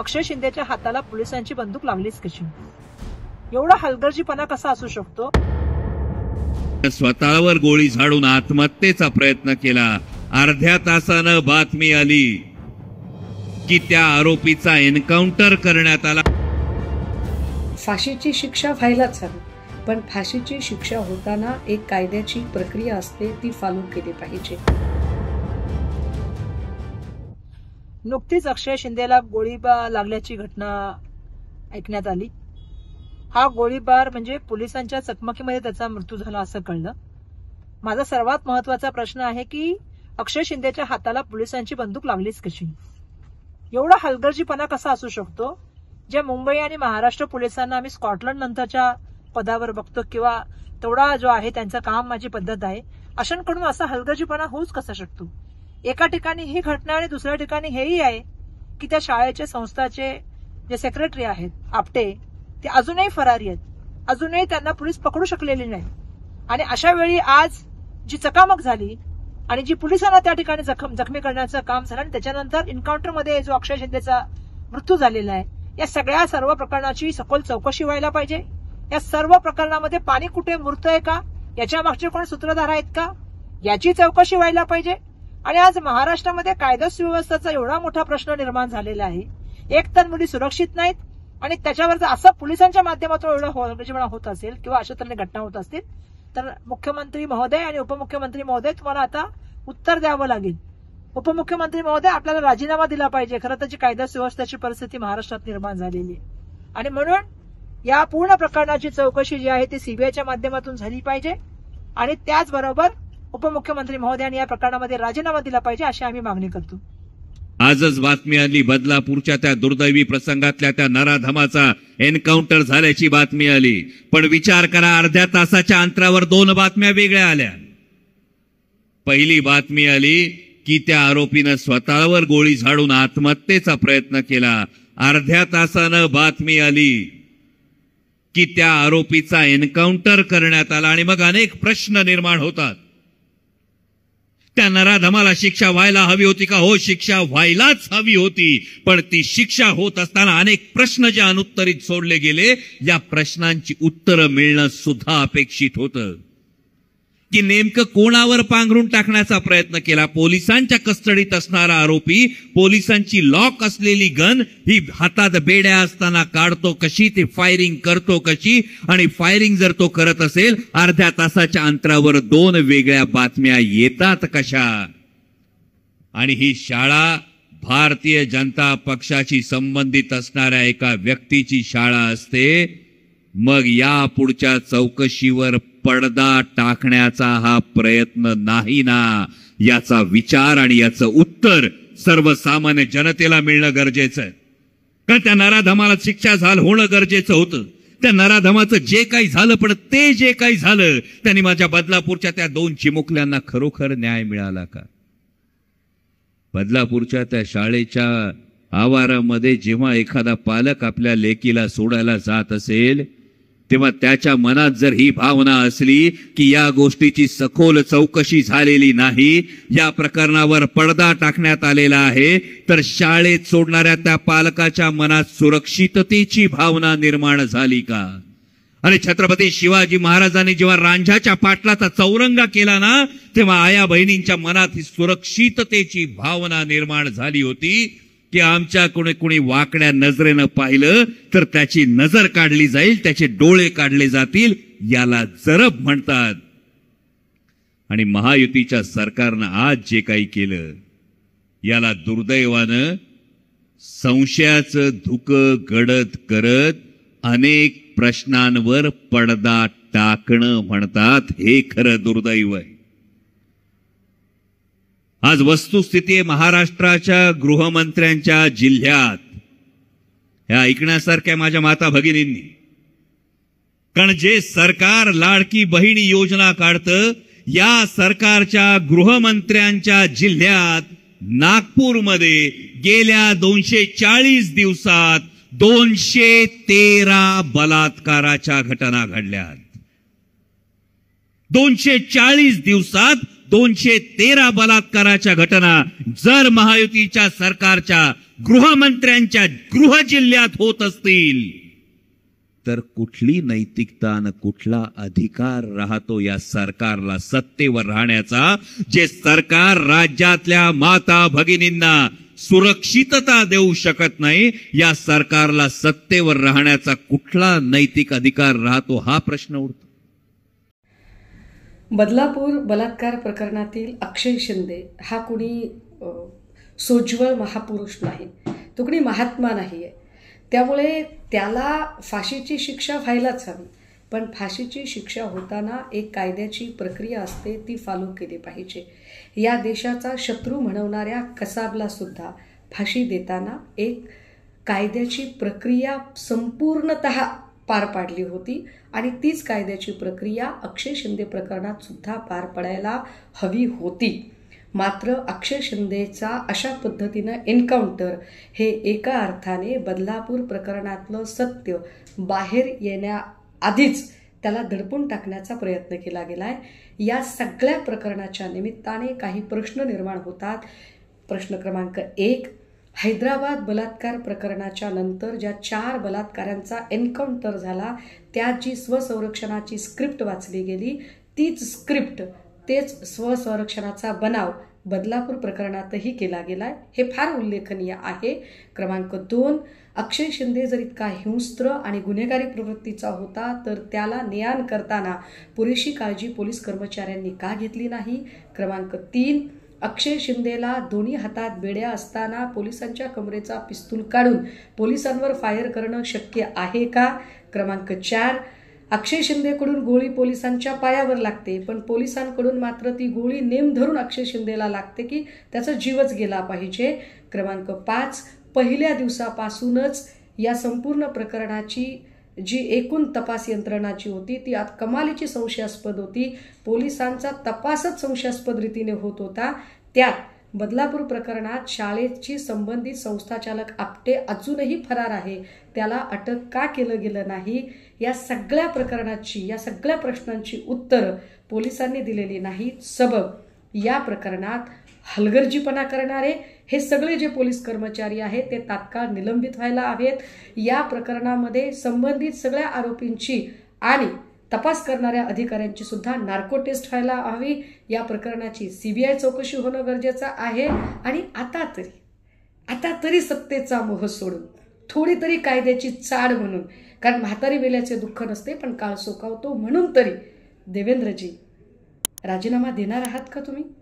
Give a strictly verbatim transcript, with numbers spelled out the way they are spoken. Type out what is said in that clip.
अक्षय शिंदेच्या हाताला पोलिसांची बंदूक लागलीच कशी? एवढा हलगर्जीपणा कसा असू शकतो? स्वतःवर गोळी झाडून आत्महत्येचा प्रयत्न केला. अर्ध्या तासानं बातमी आली की त्या आरोपीचा एन्काउंटर करण्यात आला. फाशीची शिक्षा व्हायलाच हवी, पण फाशीची शिक्षा होताना एक कायद्याची प्रक्रिया असते, ती फॉलो केली पाहिजे. नुकतीच अक्षय शिंदेला गोळीबार लागल्याची घटना ऐकण्यात आली. हा गोळीबार म्हणजे पोलिसांच्या चकमकीमध्ये त्याचा मृत्यू झाला असं कळलं. माझा सर्वात महत्वाचा प्रश्न आहे की अक्षय शिंदेच्या हाताला पोलिसांची बंदूक लागलीच कशी? एवढा हलगर्जीपणा कसा असू शकतो? जे मुंबई आणि महाराष्ट्र पोलिसांना आम्ही स्कॉटलंड नंतरच्या पदावर बघतो किंवा तेवढा जो आहे त्यांचं काम माझी पद्धत आहे, अशांकडून असा हलगर्जीपणा होऊच कसा शकतो? एका ठिकाणी ही घटना आणि दुसऱ्या ठिकाणी हेही आहे की त्या शाळेचे संस्थाचे जे सेक्रेटरी आहेत आपटे, ते अजूनही फरारी आहेत. अजूनही त्यांना पोलीस पकडू शकलेले नाही. आणि अशा वेळी आज जी चकामक झाली आणि जी पोलिसांना त्या ठिकाणी जखम जखमी करण्याचं काम झालं आणि त्याच्यानंतर एन्काउंटरमध्ये जो अक्षय शिंदेचा मृत्यू झालेला आहे, या सगळ्या सर्व प्रकरणाची सखोल चौकशी व्हायला पाहिजे. या सर्व प्रकरणामध्ये पाणी कुठे मुरतंय का, याच्या मागचे कोण सूत्रधार आहेत का, याची चौकशी व्हायला पाहिजे. आणि आज महाराष्ट्रामध्ये कायदा सुव्यवस्थेचा एवढा मोठा प्रश्न निर्माण झालेला आहे. एक तर मुली सुरक्षित नाहीत आणि त्याच्यावर जर असं पोलिसांच्या माध्यमातून एवढं हलगर्जीपणा होत असेल किंवा अशा तऱ्हेने घटना होत असतील तर मुख्यमंत्री महोदय आणि उपमुख्यमंत्री महोदय तुम्हाला आता उत्तर द्यावं लागेल. उपमुख्यमंत्री महोदय, आपल्याला राजीनामा दिला पाहिजे. खरं तर जी कायदा सुव्यवस्थेची परिस्थिती महाराष्ट्रात निर्माण झालेली आहे आणि म्हणून या पूर्ण प्रकरणाची चौकशी जी आहे ती सीबीआयच्या माध्यमातून झाली पाहिजे आणि त्याचबरोबर उपमुख्यमंत्री महोदयांनी या प्रकरणामध्ये राजीनामा दिला पाहिजे अशी आम्ही मागणी करतो. आजच बातमी आली बदलापूरच्या त्या दुर्दैवी प्रसंगातल्या त्या नराधमाचा एन्काउंटर झाल्याची बातमी आली. पण विचार करा, अर्ध्या तासाच्या अंतरावर दोन बातम्या वेगळ्या आल्या. पहिली बातमी आली की त्या आरोपीनं स्वतःवर गोळी झाडून आत्महत्येचा प्रयत्न केला. अर्ध्या तासानं बातमी आली की त्या आरोपीचा एन्काउंटर करण्यात आला. आणि मग अनेक प्रश्न निर्माण होतात. त्या नराधमाला शिक्षा व्हायला हवी होती का? हो, शिक्षा व्हायलाच हवी होती. पण ती शिक्षा होत असताना अनेक प्रश्न जे अनुत्तरित सोडले गेले, या प्रश्नांची उत्तरं मिळणं सुद्धा अपेक्षित होतं. की नेमकं कोणावर पांघरून टाकण्याचा प्रयत्न केला? पोलिसांच्या कस्टडीत असणारा आरोपी पोलिसांची लॉक असलेली गन ही हातात बेड्या असताना काढतो कशी, ते फायरिंग करतो कशी, आणि फायरिंग जर तो करत असेल अर्ध्या तासाच्या अंतरावर दोन वेगळ्या बातम्या येतात कशा? आणि ही शाळा भारतीय जनता पक्षाशी संबंधित असणाऱ्या एका व्यक्तीची शाळा असते. मग या पुढच्या चौकशीवर पडदा टाकण्याचा हा प्रयत्न नाही ना, याचा विचार आणि याचं उत्तर सर्वसामान्य जनतेला मिळणं गरजेचं आहे. कारण त्या नराधमाला शिक्षा झाल होणं गरजेचं होतं. त्या नराधमाचं जे काही झालं, पण ते जे काही झालं त्यांनी माझ्या बदलापूरच्या त्या दोन चिमुकल्यांना खरोखर न्याय मिळाला का? बदलापूरच्या त्या शाळेच्या आवारामध्ये जेव्हा एखादा पालक आपल्या लेकीला सोडायला जात असेल तेव्हा त्याच्या मनात जर ही भावना असली की या गोष्टीची सखोल चौकशी झालेली नाही, या प्रकरणावर पडदा टाकण्यात आलेला आहे, तर शाळेत सोडणाऱ्या त्या पालकाच्या मनात सुरक्षिततेची भावना निर्माण झाली का? आणि छत्रपती शिवाजी महाराजांनी जेव्हा रांझाच्या पाटलाचा चौरंगा केला ना, तेव्हा आया बहिणींच्या मनात ही सुरक्षिततेची भावना निर्माण झाली होती की आमच्या कोणी कोणी वाकड्या नजरेनं पाहिलं तर त्याची नजर काढली जाईल, त्याचे डोळे काढले जातील. याला जरब म्हणतात. आणि महायुतीच्या सरकारनं आज जे काही केलं याला दुर्दैवानं संशयाचं धुकं गडद करत अनेक प्रश्नांवर पडदा टाकणं म्हणतात. हे खरं दुर्दैव आहे. आज वस्तुस्थिती आहे महाराष्ट्राच्या गृहमंत्र्यांच्या जिल्ह्यात. हे ऐकण्यासारख्या माझ्या माता भगिनींनी, कारण जे सरकार लाडकी बहिणी योजना काढतं, या सरकारच्या गृहमंत्र्यांच्या जिल्ह्यात नागपूरमध्ये गेल्या दोनशे चाळीस दिवसात दोनशे तेरा बलात्काराच्या घटना घडल्यात. दोनशे चाळीस दिवसात दोनशे तेरा बलात्काराच्या घटना. जर महायुतीच्या सरकारच्या गृहमंत्र्यांच्या गृह जिल्ह्यात होत असतील तर कुठली नैतिकता आणि कुठला अधिकार राहतो या सरकारला सत्तेवर राहण्याचा, जे सरकार राज्यातल्या माता भगिनींना सुरक्षितता देऊ शकत नाही, या सरकारला सत्तेवर राहण्याचा कुठला नैतिक अधिकार राहतो हा प्रश्न उठतो. बदलापूर बलात्कार प्रकरणातील अक्षय शिंदे हा कुणी अ, सोज्वळ महापुरुष नाही, तो कुणी महात्मा नाही आहे. त्यामुळे त्याला फाशीची शिक्षा व्हायलाच हवी. पण फाशीची शिक्षा होताना एक कायद्याची प्रक्रिया असते, ती फॉलो केली पाहिजे. या देशाचा शत्रू म्हणवणाऱ्या कसाबला सुद्धा फाशी देताना एक कायद्याची प्रक्रिया संपूर्णतः पार पाडली होती आणि तीच कायद्याची प्रक्रिया अक्षय शिंदे प्रकरणात सुद्धा पार पडायला हवी होती. मात्र अक्षय शिंदेचा अशा पद्धतीनं एन्काउंटर हे एका अर्थाने बदलापूर प्रकरणातलं सत्य बाहेर येण्याआधीच त्याला दडपून टाकण्याचा प्रयत्न केला गेलाय. या सगळ्या प्रकरणाच्या निमित्ताने काही प्रश्न निर्माण होतात. प्रश्न क्रमांक एक, हैदराबाद बलात्कार प्रकरणाच्या नंतर ज्या चार बलात्कारांचा एन्काउंटर झाला, त्यात जी स्वसंरक्षणाची स्क्रिप्ट वाचली गेली, तीच स्क्रिप्ट, तेच स्वसंरक्षणाचा बनाव बदलापूर प्रकरणातही केला गेलाय. हे फार उल्लेखनीय आहे. क्रमांक दोन, अक्षय शिंदे जर इतका हिंस्त्र आणि गुन्हेगारी प्रवृत्तीचा होता तर त्याला नियान करताना पुरेशी काळजी पोलीस कर्मचाऱ्यांनी का घेतली नाही. क्रमांक तीन, अक्षय शिंदेला दोन्ही हातात बेड्या असताना पोलिसांच्या कमरेचा पिस्तूल काढून पोलिसांवर फायर करणं शक्य आहे का. क्रमांक चार, अक्षय शिंदेकडून गोळी पोलिसांच्या पायावर लागते, पण पोलिसांकडून मात्र ती गोळी नेम धरून अक्षय शिंदेला लागते की त्याचा जीवच गेला पाहिजे. क्रमांक पाच, पहिल्या दिवसापासूनच या संपूर्ण प्रकरणाची जी एकूण तपास यंत्रणाची होती ती आत कमालीची संशयास्पद होती. पोलिसांचा तपासच संशयास्पद रीतीने होत होता. त्यात बदलापूर प्रकरणात शाळेची संबंधित संस्थाचालक आपटे अजूनही फरार आहे, त्याला अटक का केलं गेलं नाही. या सगळ्या प्रकरणाची, या सगळ्या प्रश्नांची उत्तरं पोलिसांनी दिलेली नाहीत. सबब या प्रकरणात हलगर्जीपणा करणारे हे सगळे जे पोलीस कर्मचारी आहेत ते तात्काळ निलंबित व्हायला हवेत. या प्रकरणामध्ये संबंधित सगळ्या आरोपींची आणि तपास करणाऱ्या अधिकाऱ्यांची सुद्धा नार्को टेस्ट व्हायला हवी. या प्रकरणाची सीबीआय चौकशी होणं गरजेचं आहे. आणि आता तरी आता तरी सत्तेचा मोह सोडून थोडी तरी कायद्याची चाड म्हणून, कारण म्हातारी वेल्याचे दुःख नसते पण काळ सोकावतो, म्हणून तरी देवेंद्रजी राजीनामा देणार आहात का तुम्ही?